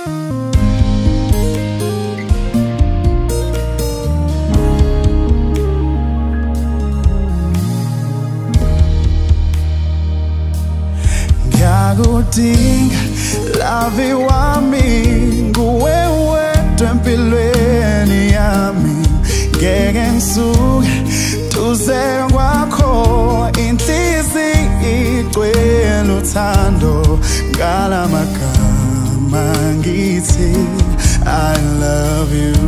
Ngiyakudinga love wami nguwewe empilweni yami ngeke ngisuke tuze kwakho inhliziyo igcwele uthando ngalamagama ngithi I love you.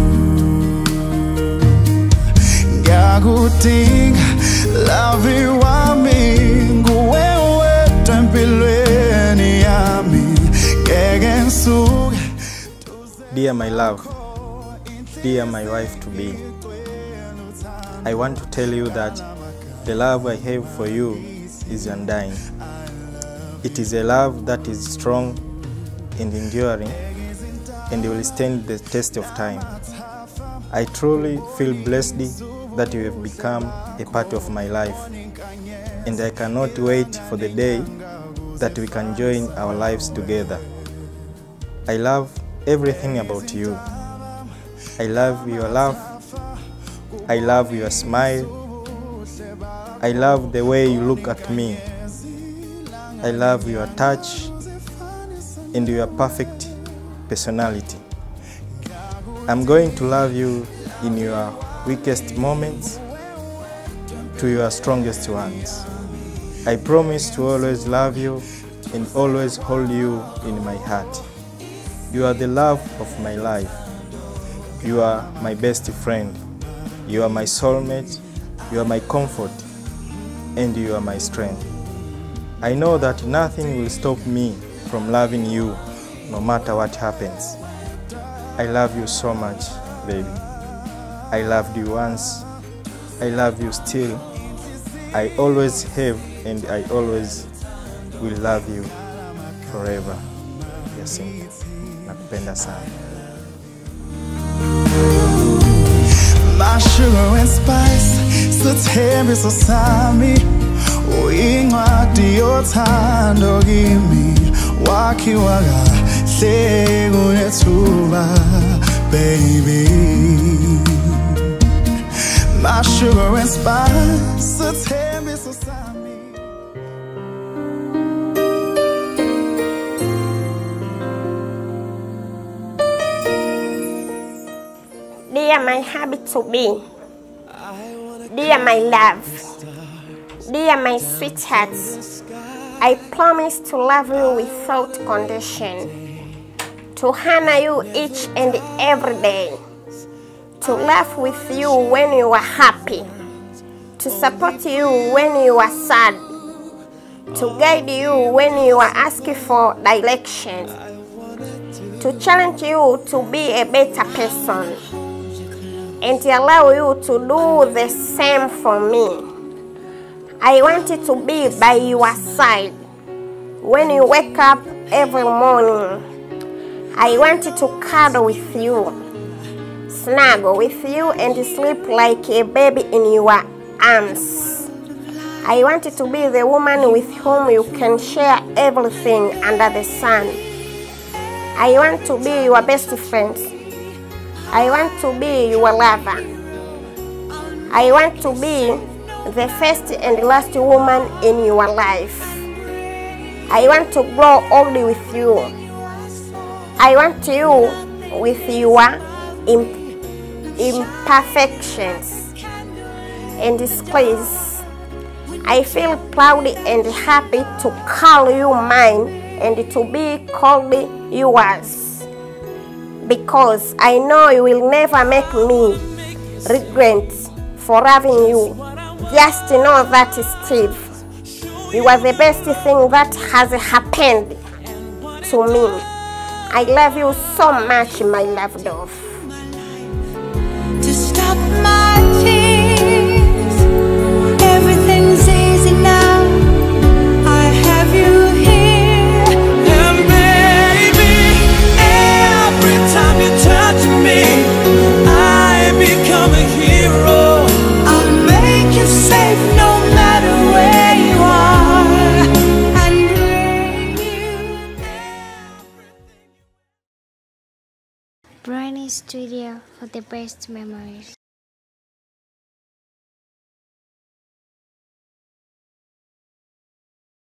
Ngiyakudinga love wami nguwewe empilweni yami ngeke ngisuke. Dear my love, dear my wife to be, I want to tell you that the love I have for you is undying. It is a love that is strong and enduring and will stand the test of time. I truly feel blessed that you have become a part of my life, and I cannot wait for the day that we can join our lives together. I love everything about you. I love your laugh. I love your smile. I love the way you look at me. I love your touch and your perfect personality. I'm going to love you in your weakest moments to your strongest ones. I promise to always love you and always hold you in my heart. You are the love of my life. You are my best friend. You are my soulmate. You are my comfort. And you are my strength. I know that nothing will stop me from loving you no matter what happens. I love you so much, baby. I loved you once. I love you still. I always have and I always will love you forever. Yasin. Nakupenda sana. My sugar and spice, so tell so sami. Uingwadi yothando kimi, wakiwaga hlego nethuba, baby. My sugar and spice, so tell so sami. Dear my habit to be, dear my love, dear my sweetheart, I promise to love you without condition, to honor you each and every day, to laugh with you when you are happy, to support you when you are sad, to guide you when you are asking for direction, to challenge you to be a better person, and to allow you to do the same for me. I want it to be by your side when you wake up every morning. I want it to cuddle with you, snuggle with you, and sleep like a baby in your arms. I want it to be the woman with whom you can share everything under the sun. I want to be your best friend. I want to be your lover. I want to be the first and last woman in your life. I want to grow old with you. I want you with your imperfections and displays. I feel proud and happy to call you mine and to be called yours, because I know you will never make me regret for loving you. Just know that, Steve, you are the best thing that has happened to me. I love you so much, my loved off. To stop my tears, everything's easy now. I have you here, and baby, every time you touch me, I become a hero. I'll make you safe no matter where you are, and bring you Briny Studio for the best memories.